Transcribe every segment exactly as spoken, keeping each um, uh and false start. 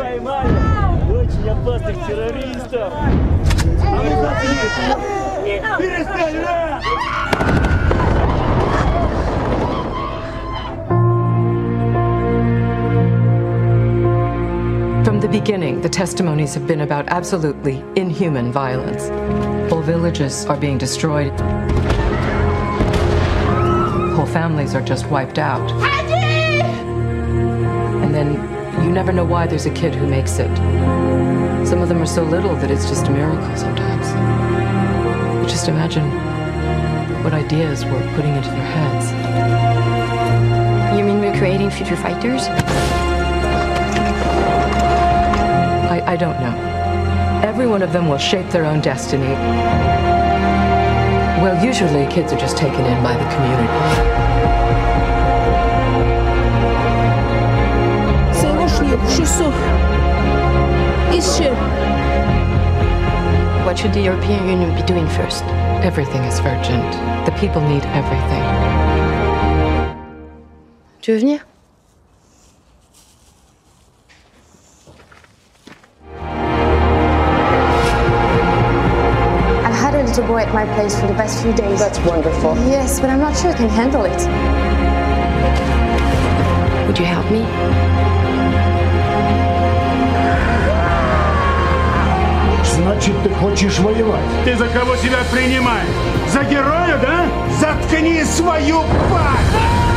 поймали очень опасных террористов. Перестань! From the beginning, the testimonies have been about absolutely inhuman violence. Whole villages are being destroyed. Whole families are just wiped out. And then you never know why there's a kid who makes it. Some of them are so little that it's just a miracle sometimes. But just imagine what ideas we're putting into their heads. You mean we're creating future fighters? I, I don't know. Every one of them will shape their own destiny. Well, usually kids are just taken in by the community. What should the European Union be doing first? Everything is urgent. The people need everything. Tu veux venir? I've had a little boy at my place for the past few days. That's wonderful. Yes, but I'm not sure I can handle it. Would you help me? Значит, ты хочешь воевать? Ты за кого себя принимаешь? За героя, да? Заткни свою пасть!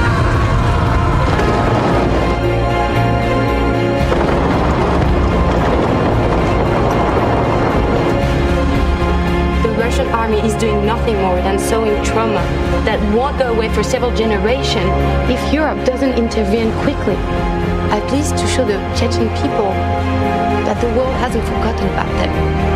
The Russian army is doing nothing more than sowing trauma that won't go away for several generations if Europe doesn't intervene quickly, at least to show the Chechen people that the world hasn't forgotten about them.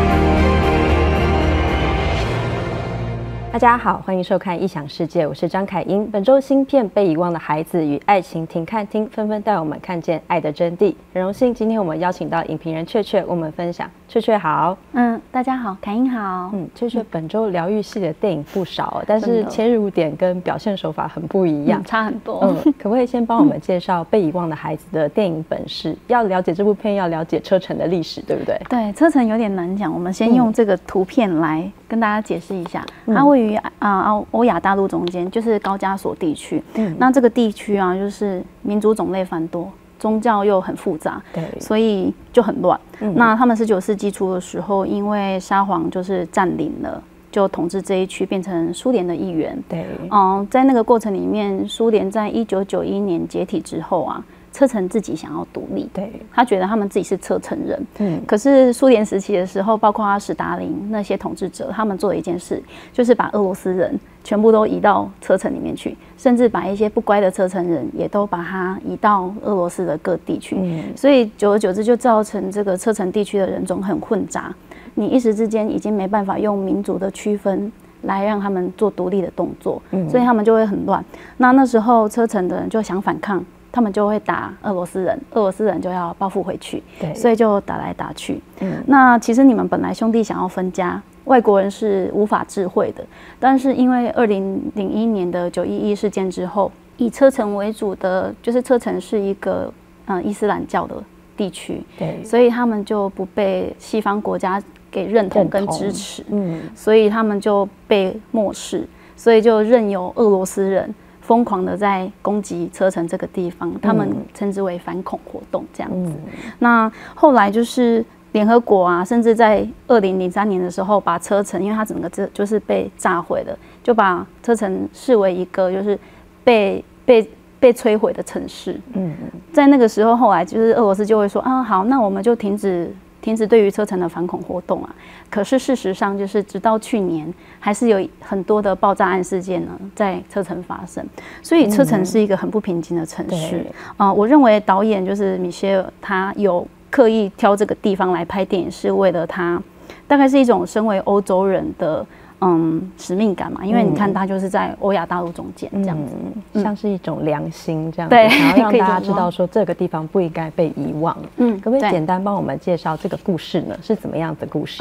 大家好，欢迎收看《异想世界》，我是张凯英。本周新片《被遗忘的孩子与爱情停看厅》纷纷带我们看见爱的真谛。很荣幸，今天我们邀请到影评人雀雀，为我们分享。雀雀好， 嗯，大家好，凯英好。 嗯，雀雀本周疗愈系的电影不少，但是切入点跟表现手法很不一样， 嗯、差很多。 嗯，可不可以先帮我们介绍《被遗忘的孩子》的电影本事？要了解这部片，要了解车臣的历史，对不对？ 对，车臣有点难讲，我们先用这个图片来跟大家解释一下。 嗯、 它位于啊欧欧亚大陆中间，就是高加索地区。嗯，那这个地区啊，就是民族种类繁多。宗教又很复杂， 对， 所以就很乱。嗯、那他们十九世纪初的时候，因为沙皇就是占领了，就统治这一区，变成苏联的一员。 对， 嗯，在那个过程里面，苏联在一九九一年解体之后啊，车臣自己想要独立， 对， 他觉得他们自己是车臣人。 嗯， 可是苏联时期的时候，包括史达林那些统治者，他们做的一件事，就是把俄罗斯人全部都移到车臣里面去，甚至把一些不乖的车臣人也都把他移到俄罗斯的各地去。嗯，所以久而久之就造成这个车臣地区的人种很混杂，你一时之间已经没办法用民族的区分来让他们做独立的动作，嗯、所以他们就会很乱。那那时候车臣的人就想反抗，他们就会打俄罗斯人，俄罗斯人就要报复回去，对，所以就打来打去。嗯，那其实你们本来兄弟想要分家，外国人是无法智慧的，但是因为二零零一年的九一一事件之后，以车臣为主的，就是车臣是一个嗯伊斯兰教的地区，对，所以他们就不被西方国家给认同跟支持，嗯，所以他们就被漠视，所以就任由俄罗斯人疯狂的在攻击车臣这个地方，他们称之为反恐活动这样子。嗯、那后来就是联合国啊，甚至在二零零三年的时候，把车臣，因为它整个就是被炸毁了，就把车臣视为一个就是被被被摧毁的城市。嗯，在那个时候，后来就是俄罗斯就会说啊，好，那我们就停止。停止对于车臣的反恐活动啊，可是事实上就是直到去年，还是有很多的爆炸案事件呢在车臣发生，所以车臣是一个很不平静的城市。啊、嗯呃，我认为导演就是米歇尔，他有刻意挑这个地方来拍电影，是为了他大概是一种身为欧洲人的嗯使命感嘛，因为你看他就是在欧亚大陆中间这样子、 嗯，像是一种良心这样子， 对， 然后让大家知道说这个地方不应该被遗忘。嗯，可不可以对简单帮我们介绍这个故事呢？是怎么样的故事？ 嗯，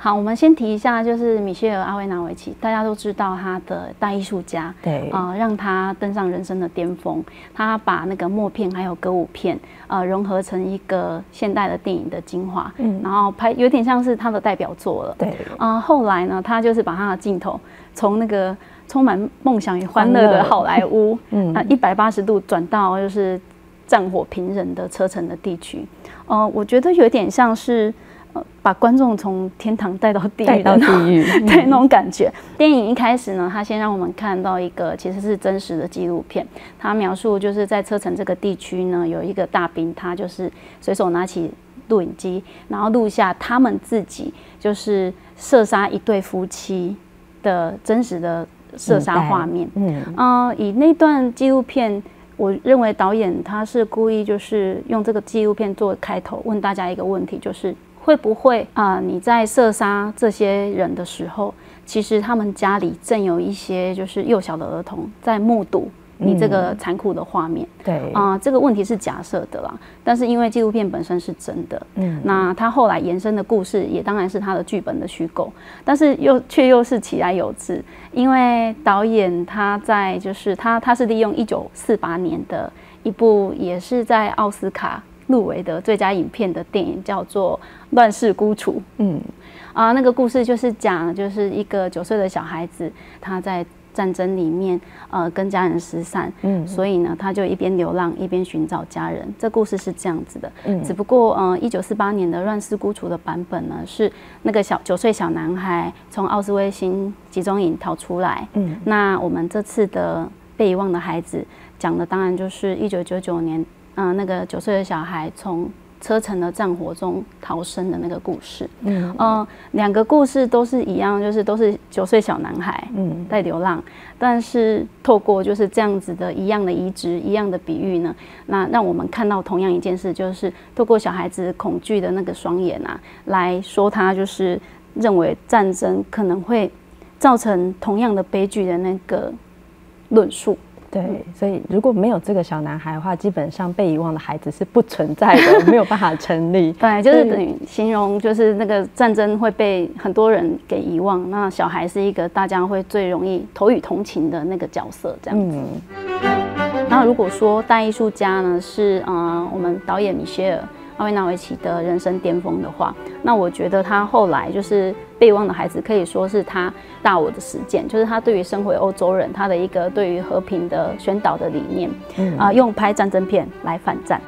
好，我们先提一下，就是米歇尔·阿维纳维奇，大家都知道他的大艺术家， 对， 啊、呃，让他登上人生的巅峰。他把那个默片还有歌舞片，呃，融合成一个现代的电影的精华，嗯，然后拍有点像是他的代表作了， 对。 啊、呃，后来呢，他就是把他的镜头从那个充满梦想与欢乐的好莱坞，嗯，啊，一百八十度转到就是战火频仍的车臣的地区，呃，我觉得有点像是。呃，把观众从天堂带到地狱， 带到地狱， 对那种感觉。电影一开始呢，他先让我们看到一个其实是真实的纪录片，他描述就是在车臣这个地区呢，有一个大兵，他就是随手拿起录影机，然后录下他们自己就是射杀一对夫妻的真实的射杀画面。嗯，呃，以那段纪录片。我认为导演他是故意就是用这个纪录片做开头，问大家一个问题，就是会不会啊、呃、你在射杀这些人的时候，其实他们家里正有一些就是幼小的儿童在目睹你这个残酷的画面。 嗯、对啊、呃，这个问题是假设的啦，但是因为纪录片本身是真的，嗯，那他后来延伸的故事也当然是他的剧本的虚构，但是又却又是其来有自，因为导演他在就是他他是利用一九四八年的一部也是在奥斯卡入围的最佳影片的电影，叫做《乱世孤雏》。嗯，啊、呃，那个故事就是讲就是一个九岁的小孩子，他在战争里面，呃，跟家人失散，嗯，所以呢，他就一边流浪一边寻找家人。这故事是这样子的，嗯，只不过，呃，一九四八年的《乱世孤雏》的版本呢，是那个小九岁小男孩从奥斯威辛集中营逃出来，嗯，那我们这次的被遗忘的孩子讲的当然就是一九九九年，嗯、呃，那个九岁的小孩从车臣的战火中逃生的那个故事，嗯，呃，两个故事都是一样，就是都是九岁小男孩，嗯，在流浪，但是透过就是这样子的一样的移植、一样的比喻呢，那让我们看到同样一件事，就是透过小孩子恐惧的那个双眼啊，来说他就是认为战争可能会造成同样的悲剧的那个论述。 对，所以如果没有这个小男孩的话，基本上被遗忘的孩子是不存在的，没有办法成立。 对，就是等于形容，就是那个战争会被很多人给遗忘，那小孩是一个大家会最容易投予同情的那个角色，这样子。嗯、然后如果说大艺术家呢是呃我们导演米歇尔·阿维纳维奇的人生巅峰的话，那我觉得他后来就是被遗忘的孩子，可以说是他大我的实践，就是他对于身为欧洲人，他的一个对于和平的宣导的理念，嗯啊、呃，用拍战争片来反战。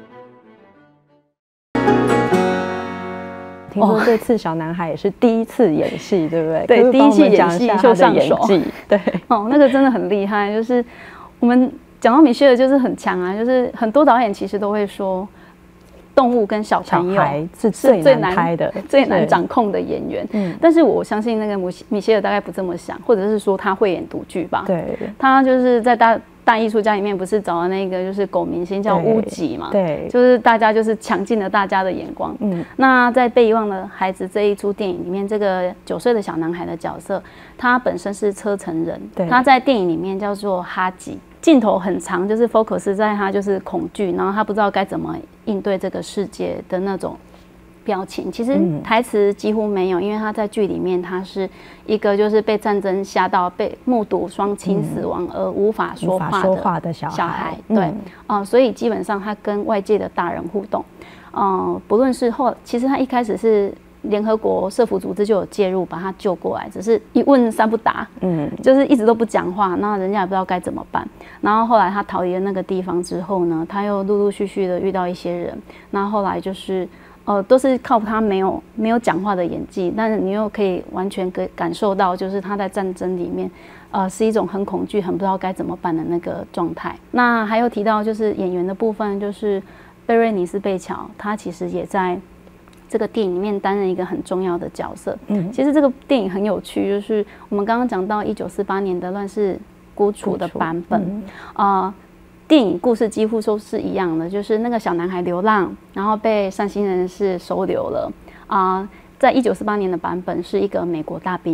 听说这次小男孩也是第一次演戏，对不对？ 对，第一次演戏就上手， 对， 哦，那个真的很厉害。就是我们讲到米歇尔，就是很强啊，就是很多导演其实都会说。动物跟小朋友是最难拍的、 最难掌控的演员。嗯，但是我相信那个米歇尔大概不这么想，或者是说他会演独剧吧。 对， 他就是在大大艺术家里面不是找了那个就是狗明星叫乌吉嘛？ 对， 就是大家就是抢尽了大家的眼光。嗯，那在被遗忘的孩子这一出电影里面，这个九岁的小男孩的角色，他本身是车臣人，他在电影里面叫做哈吉。镜头很长，就是 focus 在他就是恐惧，然后他不知道该怎么应对这个世界的那种表情。其实台词几乎没有，因为他在剧里面他是一个就是被战争吓到、被目睹双亲死亡而无法说话的小孩。对，啊、呃，所以基本上他跟外界的大人互动，呃，不论是后，其实他一开始是。联合国社福组织就有介入把他救过来，只是一问三不答，嗯，就是一直都不讲话，那人家也不知道该怎么办。然后后来他逃离了那个地方之后呢，他又陆陆续续的遇到一些人，那后来就是呃都是靠他没有没有讲话的演技，但是你又可以完全感感受到，就是他在战争里面。呃，是一种很恐惧、很不知道该怎么办的那个状态。那还有提到就是演员的部分，就是贝瑞尼斯·贝乔，他其实也在。这个电影里面担任一个很重要的角色。嗯，其实这个电影很有趣，就是我们刚刚讲到一九四八年的《乱世孤雏》的版本，嗯、呃，电影故事几乎都是一样的，就是那个小男孩流浪，然后被善心人士收留了。啊、呃，在一九四八年的版本是一个美国大兵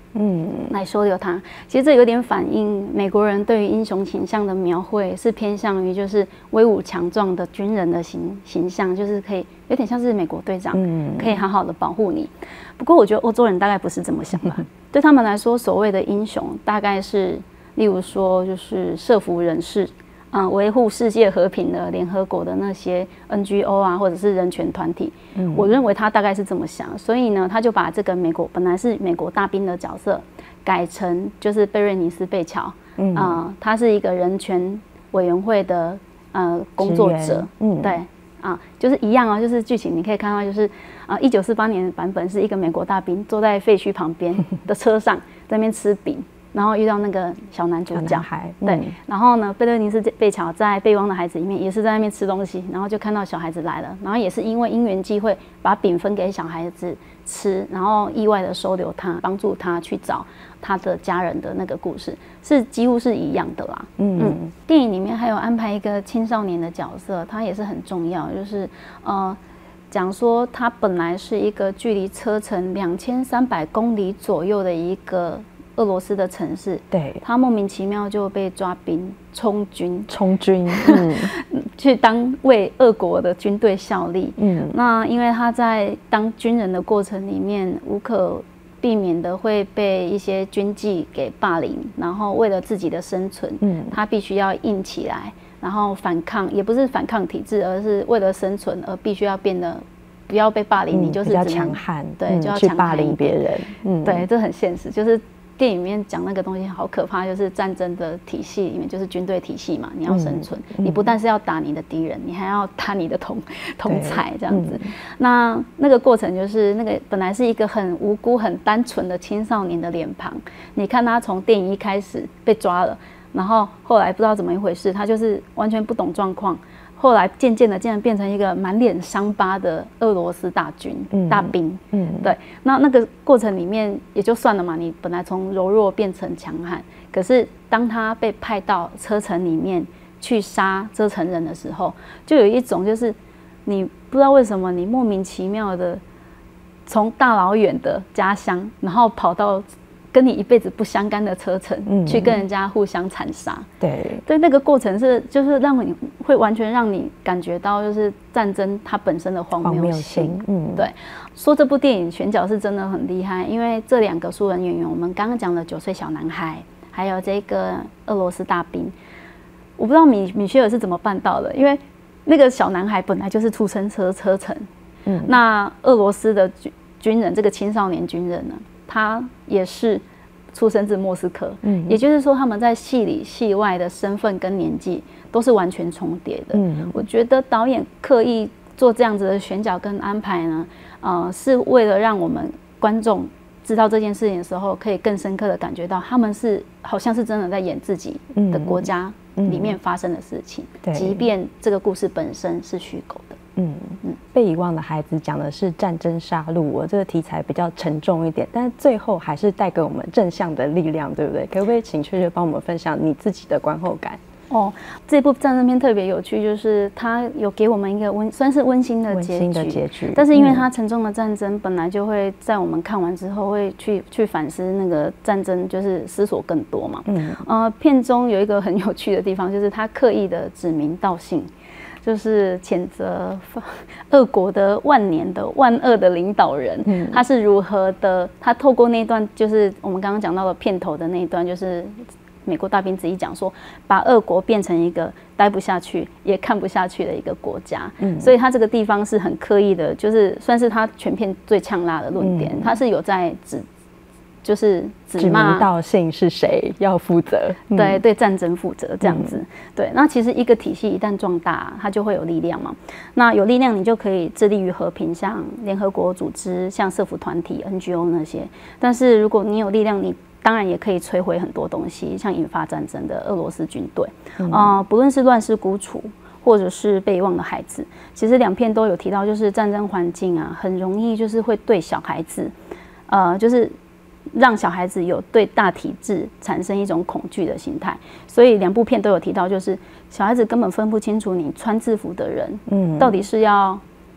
嗯，来收留他。其实这有点反映美国人对于英雄形象的描绘是偏向于就是威武强壮的军人的形形象，就是可以有点像是美国队长，嗯，可以好好的保护你。不过我觉得欧洲人大概不是这么想吧，对他们来说，所谓的英雄大概是，例如说就是社福人士。嗯，维护世界和平的联合国的那些 N G O 啊，或者是人权团体，嗯，我认为他大概是这么想，所以呢，他就把这个美国本来是美国大兵的角色，改成就是贝瑞尼斯·贝乔，嗯、呃，他是一个人权委员会的呃工作者，嗯，对，啊，就是一样啊，就是剧情你可以看到，就是啊，一九四八年的版本是一个美国大兵坐在废墟旁边的车上，在那边吃饼。然后遇到那个小男主角，嗯、对，然后呢，贝瑞尼斯·贝乔在《备忘的孩子》里面也是在那边吃东西，然后就看到小孩子来了，然后也是因为因缘际会把饼分给小孩子吃，然后意外的收留他，帮助他去找他的家人的那个故事，是几乎是一样的啦。嗯嗯，电影里面还有安排一个青少年的角色，他也是很重要，就是呃。讲说他本来是一个距离车程两千三百公里左右的一个俄罗斯的城市，对，他莫名其妙就被抓兵充军， 充军，嗯， 去当为俄国的军队效力。嗯，那因为他在当军人的过程里面，无可避免的会被一些军纪给霸凌，然后为了自己的生存，嗯，他必须要硬起来。然后反抗也不是反抗体制，而是为了生存而必须要变得不要被霸凌，嗯、你就是比较强悍， 对， 嗯、 就要去霸凌别人， 嗯，对，这很现实。就是电影里面讲那个东西好可怕，就是战争的体系里面就是军队体系嘛，你要生存，嗯、你不但是要打你的敌人，你还要打你的同同才这样子。嗯、那那个过程就是那个本来是一个很无辜、很单纯的青少年的脸庞，你看他从电影一开始被抓了。然后后来不知道怎么一回事，他就是完全不懂状况。后来渐渐的，竟然变成一个满脸伤疤的俄罗斯大军、嗯、大兵。嗯，对。那那个过程里面也就算了嘛，你本来从柔弱变成强悍，可是当他被派到车臣里面去杀车臣人的时候，就有一种就是你不知道为什么，你莫名其妙的从大老远的家乡，然后跑到。跟你一辈子不相干的车程，嗯、去跟人家互相残杀，对，对，那个过程是就是让你会完全让你感觉到就是战争它本身的荒谬性，嗯，对。说这部电影选角是真的很厉害，因为这两个素人演员，我们刚刚讲的九岁小男孩，还有这个俄罗斯大兵，我不知道米米歇尔是怎么办到的，因为那个小男孩本来就是出身车车程，嗯，那俄罗斯的军军人这个青少年军人呢？他也是出生自莫斯科，嗯，也就是说他们在戏里戏外的身份跟年纪都是完全重叠的。嗯，我觉得导演刻意做这样子的选角跟安排呢，呃，是为了让我们观众知道这件事情的时候，可以更深刻的感觉到他们是好像是真的在演自己的国家里面发生的事情，嗯、即便这个故事本身是虚构的。嗯嗯，被遗忘的孩子讲的是战争杀戮，我这个题材比较沉重一点，但是最后还是带给我们正向的力量，对不对？可不可以请雀雀帮我们分享你自己的观后感？ 哦，这部战争片特别有趣，就是它有给我们一个温，算是温馨的结局。温馨的结局。但是因为它沉重的战争，本来就会在我们看完之后会去去反思那个战争，就是思索更多嘛。嗯。呃，片中有一个很有趣的地方，就是他刻意的指名道姓。就是谴责俄国的万年的万恶的领导人，嗯、他是如何的？他透过那段，就是我们刚刚讲到的片头的那一段，就是美国大兵自己讲说，把俄国变成一个待不下去也看不下去的一个国家。嗯、所以他这个地方是很刻意的，就是算是他全片最呛辣的论点，嗯、他是有在指。就是指名道姓是谁要负责， 嗯、对对，战争负责这样子。嗯、对，那其实一个体系一旦壮大，它就会有力量嘛。那有力量，你就可以致力于和平，像联合国组织、像社福团体、N G O 那些。但是如果你有力量，你当然也可以摧毁很多东西，像引发战争的俄罗斯军队。嗯、呃，不论是乱世孤雏，或者是被遗忘的孩子，其实两片都有提到，就是战争环境啊，很容易就是会对小孩子，呃，就是。让小孩子有对大体制产生一种恐惧的心态，所以两部片都有提到，就是小孩子根本分不清楚你穿制服的人，嗯，到底是要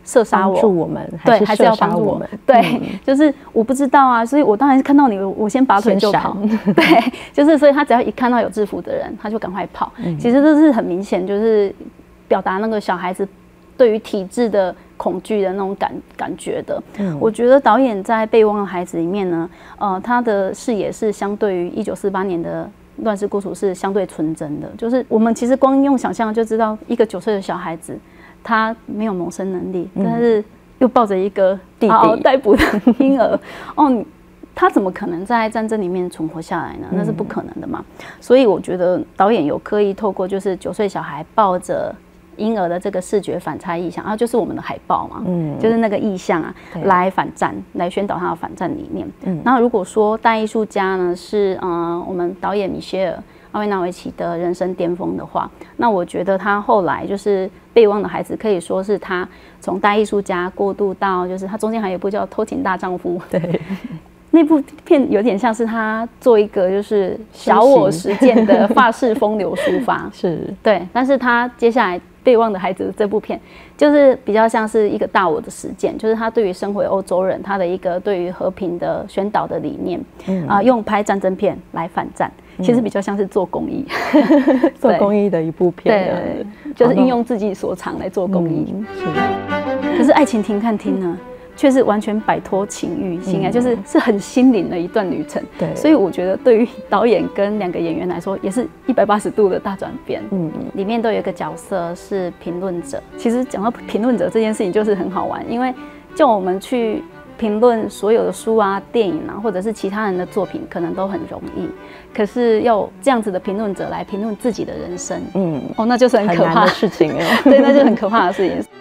射杀我， 帮助我们， 对， 还是还是要帮助我们，对，嗯、就是我不知道啊，所以我当然是看到你，我先拔腿就跑，对，就是所以他只要一看到有制服的人，他就赶快跑。嗯、其实这是很明显，就是表达那个小孩子对于体制的恐惧的那种感感觉的。嗯、我觉得导演在《被遗忘的孩子》里面呢，呃，他的视野是相对于一九四八年的乱世孤雏是相对纯真的，就是我们其实光用想象就知道，一个九岁的小孩子。他没有谋生能力，但是又抱着一个嗷嗷待哺的婴儿，哦，他怎么可能在战争里面存活下来呢？那是不可能的嘛。所以我觉得导演有刻意透过就是九岁小孩抱着婴儿的这个视觉反差意象，然后就是我们的海报嘛，嗯，就是那个意象啊，来反战，来宣导他的反战理念。嗯，那如果说大艺术家呢是嗯、呃、我们导演米歇尔。阿维纳维奇的人生巅峰的话，那我觉得他后来就是被遗忘的孩子，可以说是他从大艺术家过渡到，就是他中间还有一部叫《偷情大丈夫》，对，那部片有点像是他做一个就是小我实践的法式风流抒发，是对，但是他接下来被遗忘的孩子这部片，就是比较像是一个大我的实践，就是他对于生回欧洲人他的一个对于和平的宣导的理念，嗯、啊，用拍战争片来反战。其实比较像是做公益， 嗯、做公益的一部片， 对，就是运用自己所长来做公益。嗯、是，可是《爱情停看听》呢，却是完全摆脱情欲性爱，嗯、就是是很心灵的一段旅程。对，所以我觉得对于导演跟两个演员来说，也是一百八十度的大转变。嗯，里面都有一个角色是评论者。其实讲到评论者这件事情，就是很好玩，因为叫我们去。评论所有的书啊、电影啊，或者是其他人的作品，可能都很容易。可是要这样子的评论者来评论自己的人生，嗯，哦，那就是很可怕的事情哦。 对，那就很可怕的事情。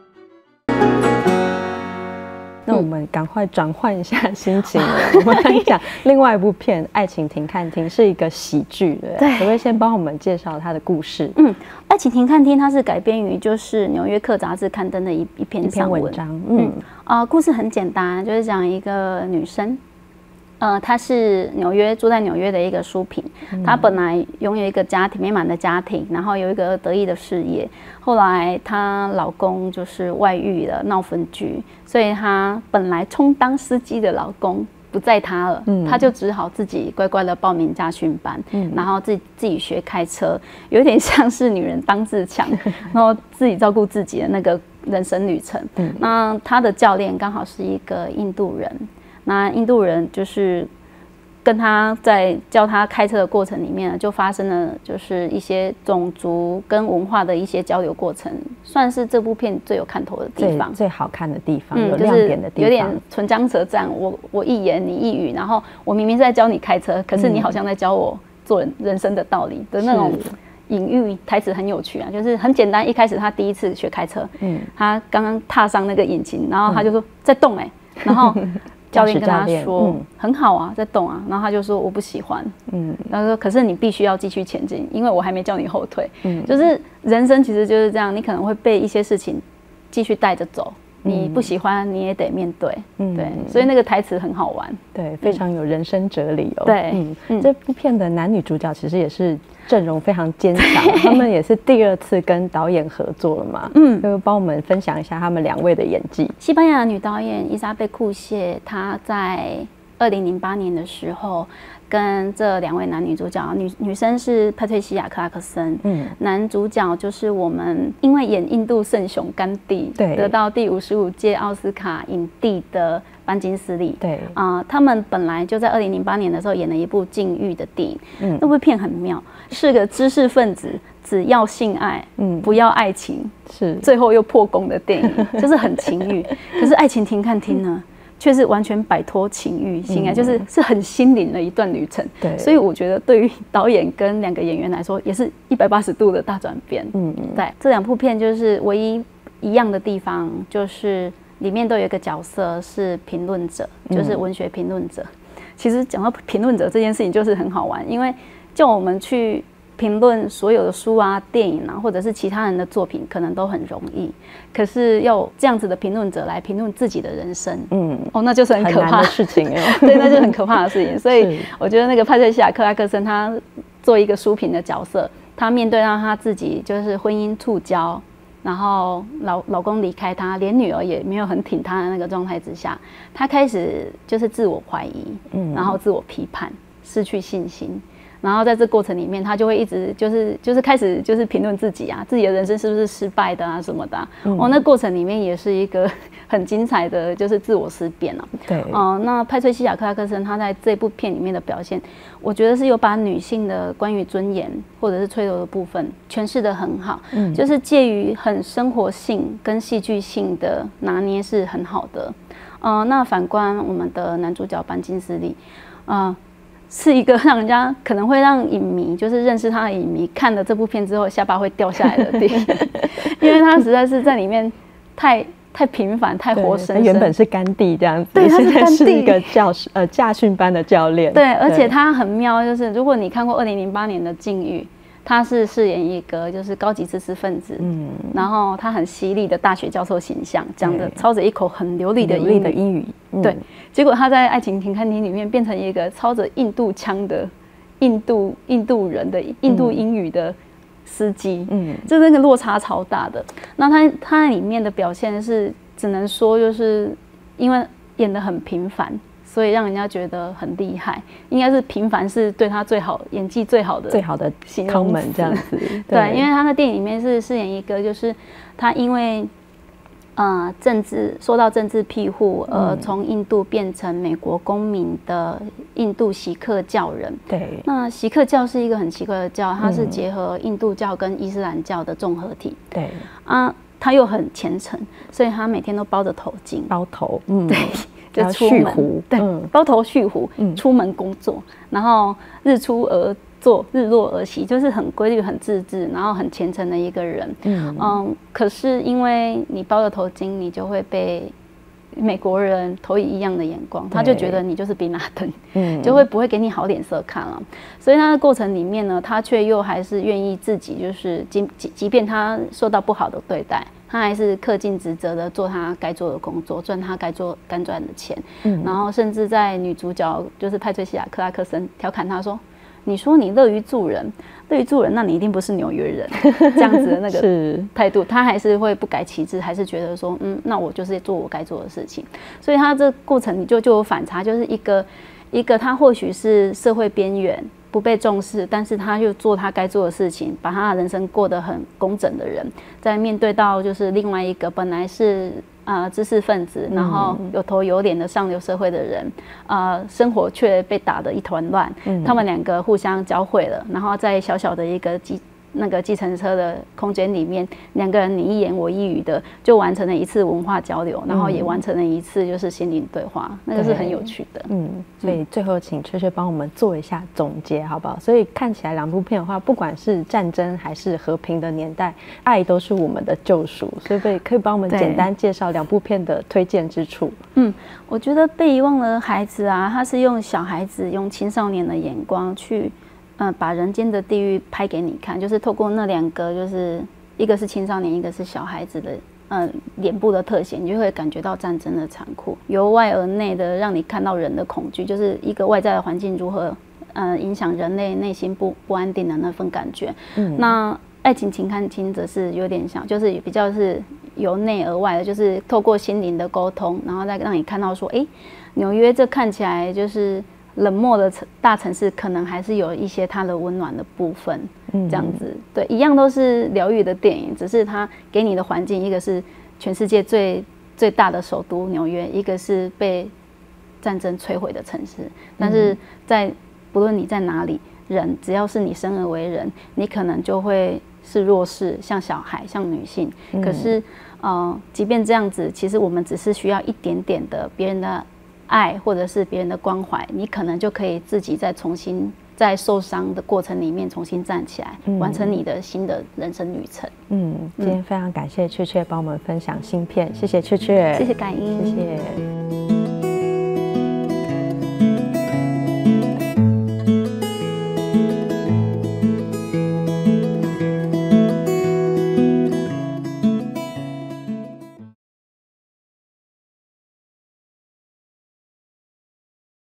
那我们赶快转换一下心情了，我们来讲另外一部片《爱情停看听》，是一个喜剧的。对，可不可以先帮我们介绍它的故事？嗯，《 爱情停看听》它是改编于就是《纽约客》杂志刊登的一一篇散文文章。嗯啊、呃，故事很简单，就是讲一个女生。呃，她是纽约住在纽约的一个书评，嗯、她本来拥有一个家庭美满的家庭，然后有一个得意的事业。后来她老公就是外遇了，闹分居，所以她本来充当司机的老公不在她了，嗯、她就只好自己乖乖的报名驾训班，嗯、然后自己自己学开车，有点像是女人当自强，然后自己照顾自己的那个人生旅程。嗯、那她的教练刚好是一个印度人。那印度人就是跟他在教他开车的过程里面，就发生了就是一些种族跟文化的一些交流过程，算是这部片最有看头的地方， 最, 最好看的地方，嗯、有亮点的地方， 有点唇枪舌战，我我一言你一语，然后我明明是在教你开车，可是你好像在教我做人人生的道理的那种隐喻台词，很有趣啊，就是很简单。一开始他第一次学开车，嗯，他刚刚踏上那个引擎，然后他就说、嗯、在动哎、欸，然后。教练跟他说、嗯、很好啊，在动啊，然后他就说我不喜欢，嗯，然后说可是你必须要继续前进，因为我还没叫你后退，嗯，就是人生其实就是这样，你可能会被一些事情继续带着走，你不喜欢你也得面对，嗯，对，所以那个台词很好玩， 对，非常有人生哲理哦， 对， 嗯，嗯这部片的男女主角其实也是阵容非常坚强，他们也是第二次跟导演合作了嘛，嗯，就帮我们分享一下他们两位的演技。 西班牙女导演伊莎贝库谢，她在二零零八年的时候。跟这两位男女主角，女女生是帕翠西亚·克拉克森，嗯，男主角就是我们因为演印度圣雄甘地，对，得到第五十五届奥斯卡影帝的班金斯利，对，啊、呃，他们本来就在二零零八年的时候演了一部禁欲的电影，嗯，那部片很妙，是个知识分子只要性爱，嗯，不要爱情，是最后又破功的电影，就是很情欲。可是《爱情停看听》呢？却是完全摆脱情欲性爱，嗯、就是是很心灵的一段旅程。对，所以我觉得对于导演跟两个演员来说，也是一百八十度的大转变。嗯嗯，对，这两部片就是唯一一样的地方，就是里面都有一个角色是评论者，就是文学评论者。嗯、其实讲到评论者这件事情，就是很好玩，因为叫我们去评论所有的书啊、电影啊，或者是其他人的作品，可能都很容易。可是要这样子的评论者来评论自己的人生，嗯，哦，那就是很可怕的事情哦。对，那就是很可怕的事情。所以我觉得那个帕翠西亚·克拉克森，他做一个书评的角色，他面对到他自己就是婚姻触礁， 然后老老公离开她，连女儿也没有很挺她的那个状态之下，她开始就是自我怀疑，嗯，然后自我批判，失去信心。然后在这过程里面，他就会一直就是就是开始就是评论自己啊，自己的人生是不是失败的啊什么的、啊。嗯、哦，那过程里面也是一个很精彩的，就是自我思辨啊。 对。 哦、呃，那派翠西亚·克拉克森他在这部片里面的表现，我觉得是有把女性的关于尊严或者是脆弱的部分诠释得很好。嗯。就是介于很生活性跟戏剧性的拿捏是很好的。呃，那反观我们的男主角班金斯利，啊、呃。是一个让人家可能会让影迷，就是认识他的影迷，看了这部片之后下巴会掉下来的电影，因为他实在是在里面太太平凡、太活生生。他原本是甘地这样子， 对，他是甘地， 现在是一个教呃驾训班的教练。 对，而且他很妙，就是如果你看过二零零八年的《禁欲》。他是饰演一个就是高级知识分子，嗯，然后他很犀利的大学教授形象，讲的操着一口很流利的英语， 的英语， 嗯、对。结果他在《爱情停看厅》里面变成一个操着印度腔的印度印度人的印度英语的司机，嗯，就那个落差超大的。那他他在里面的表现是只能说就是因为演得很平凡。所以让人家觉得很厉害，应该是平凡是对他最好演技最好的最好的形容词这样子。 对，对，因为他在电影里面是饰演一个，就是他因为呃政治受到政治庇护，而从印度变成美国公民的印度锡克教人。 对， 那锡克教是一个很奇怪的教，它是结合印度教跟伊斯兰教的综合体。 对啊，他又很虔诚，所以他每天都包着头巾， 包头，嗯， 对。就出门，对，嗯、包头蓄胡，嗯、出门工作，然后日出而作，日落而息，就是很规律、很自制，然后很虔诚的一个人。嗯, 嗯，可是因为你包了头巾，你就会被美国人投以异样的眼光，他就觉得你就是宾拉登，嗯，就会不会给你好脸色看了。所以他的过程里面呢，他却又还是愿意自己，就是即即便他受到不好的对待。他还是恪尽职责的做他该做的工作，赚他该做该赚的钱。嗯，然后甚至在女主角就是派翠西亚·克拉克森调侃他说：“你说你乐于助人，乐于助人，那你一定不是纽约人。”这样子的那个态度，他还是会不改其志，还是觉得说：“嗯，那我就是做我该做的事情。”所以他这过程你就就有反差，就是一个一个他或许是社会边缘。不被重视，但是他又做他该做的事情，把他的人生过得很工整的人，在面对到就是另外一个本来是呃知识分子，然后有头有脸的上流社会的人，呃，生活却被打得一团乱。嗯、他们两个互相交汇了，然后在小小的一个计那个计程车的空间里面，两个人你一言我一语的就完成了一次文化交流，然后也完成了一次就是心灵对话，那个是很有趣的。嗯， 所以最后请雀雀帮我们做一下总结，好不好？所以看起来两部片的话，不管是战争还是和平的年代，爱都是我们的救赎。所以可以帮我们简单介绍两部片的推荐之处。 嗯，我觉得被遗忘的孩子啊，他是用小孩子、用青少年的眼光去。呃，把人间的地狱拍给你看，就是透过那两个，就是一个是青少年，一个是小孩子的，呃，脸部的特写，你就会感觉到战争的残酷，由外而内的让你看到人的恐惧，就是一个外在的环境如何，呃，影响人类内心不不安定的那份感觉。嗯，那爱情情看厅则是有点像，就是比较是由内而外的，就是透过心灵的沟通，然后再让你看到说，哎，纽约这看起来就是。冷漠的大城市可能还是有一些它的温暖的部分，这样子，对，一样都是疗愈的电影，只是它给你的环境，一个是全世界最最大的首都纽约，一个是被战争摧毁的城市，但是在不论你在哪里，人只要是你生而为人，你可能就会是弱势，像小孩，像女性，可是呃，即便这样子，其实我们只是需要一点点的别人的。爱或者是别人的关怀，你可能就可以自己再重新在受伤的过程里面重新站起来，嗯、完成你的新的人生旅程。 嗯，今天非常感谢雀雀帮我们分享新片，谢谢雀雀， 谢谢感恩， 谢谢。